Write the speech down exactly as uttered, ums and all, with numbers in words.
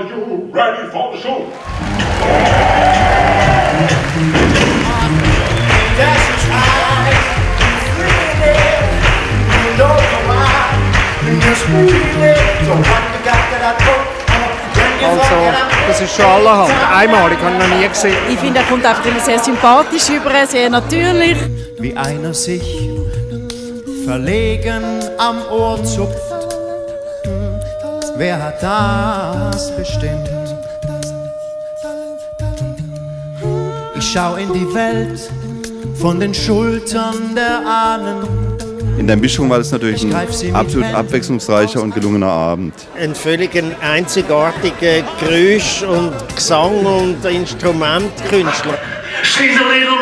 Are you ready for the show? Also, das ist schon allerhand. Einmalig, habe ich noch nie gesehen. Ich finde, er kommt einfach immer sehr sympathisch über, sehr natürlich. Wie einer sich verlegen am Ohr zupft. Wer hat das bestimmt? Ich schau in die Welt von den Schultern der Ahnen. In der Mischung war das natürlich ein absolut abwechslungsreicher und gelungener Abend. Ein völlig einzigartiger Geräusch- und Gesang- und Instrumentkünstler. She's a little